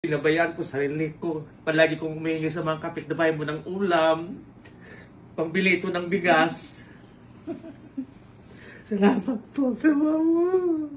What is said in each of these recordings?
Pinabayaan ko sarili ko. Palagi kong humingi sa mga kapitbahay mo ng ulam. Pambili ito ng bigas. Salamat po sa mama.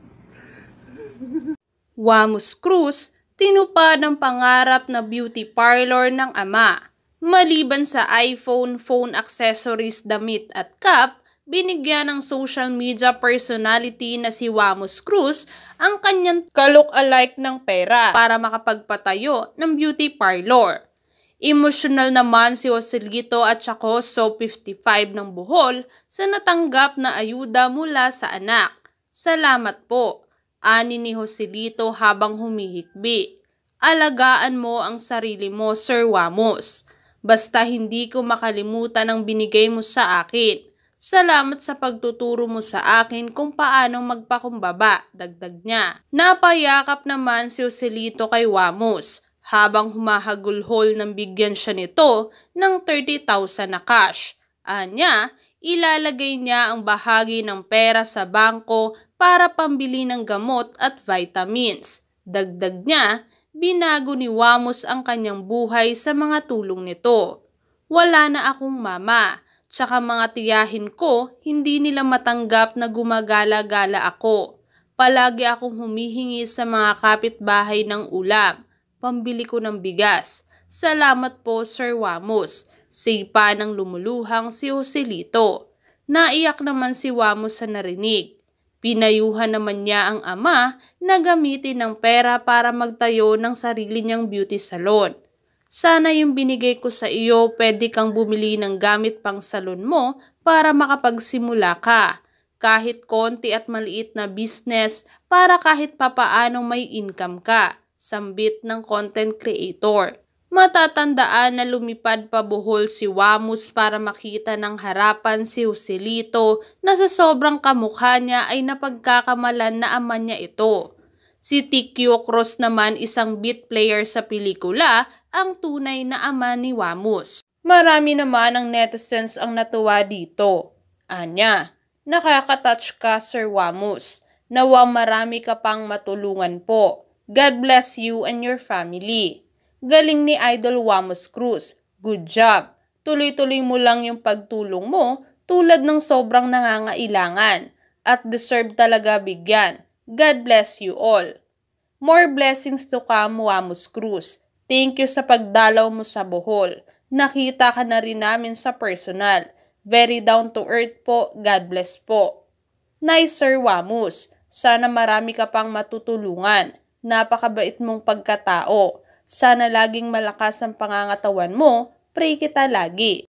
Wamos Cruz, tinupad ang pangarap na beauty parlor ng ama. Maliban sa iPhone, phone accessories, damit at cup, binigyan ng social media personality na si Wamos Cruz ang kanyang ka-look-alike ng pera para makapagpatayo ng beauty parlor. Emosyonal naman si Joselito at Chacoso 55 ng Bohol sa natanggap na ayuda mula sa anak. Salamat po, ani ni Joselito habang humihikbi. Alagaan mo ang sarili mo, Sir Wamos. Basta hindi ko makalimutan ang binigay mo sa akin. Salamat sa pagtuturo mo sa akin kung paano magpakumbaba, dagdag niya. Napayakap naman si Joselito kay Wamos habang humahagulhol ng bigyan siya nito ng 30,000 na cash. Anya, ilalagay niya ang bahagi ng pera sa bangko para pambili ng gamot at vitamins. Dagdag niya, binago ni Wamos ang kanyang buhay sa mga tulong nito. Wala na akong mama, tsaka mga tiyahin ko hindi nila matanggap na gumagala-gala ako. Palagi akong humihingi sa mga kapitbahay ng ulam, pambili ko ng bigas. Salamat po, Sir Wamos. Sipa ng lumuluhang si Joselito. Naiyak naman si Wamos sa narinig. Pinayuhan naman niya ang ama na gamitin ng pera para magtayo ng sarili niyang beauty salon. Sana yung binigay ko sa iyo, pwede kang bumili ng gamit pang salon mo para makapagsimula ka. Kahit konti at maliit na business para kahit papaanong may income ka. Sambit ng content creator. Matatandaan na lumipad pa Bohol si Wamos para makita ng harapan si Joselito na sa sobrang kamukha niya ay napagkakamalan na ama niya ito. Si Tikyo Cruz naman, isang beat player sa pelikula, ang tunay na ama ni Wamos. Marami naman ang netizens ang natuwa dito. Anya, nakakatouch ka, Sir Wamos. Nawang marami ka pang matulungan po. God bless you and your family. Galing ni Idol Wamos Cruz. Good job. Tuloy-tuloy mo lang yung pagtulong mo tulad ng sobrang nangangailangan. At deserve talaga bigyan. God bless you all. More blessings to come, Wamos Cruz. Thank you sa pagdalaw mo sa Bohol. Nakita ka na rin namin sa personal. Very down to earth po. God bless po. Nice, Sir Wamos. Sana marami ka pang matutulungan. Napakabait mong pagkatao. Sana laging malakas ang pangangatawan mo. Pray kita lagi.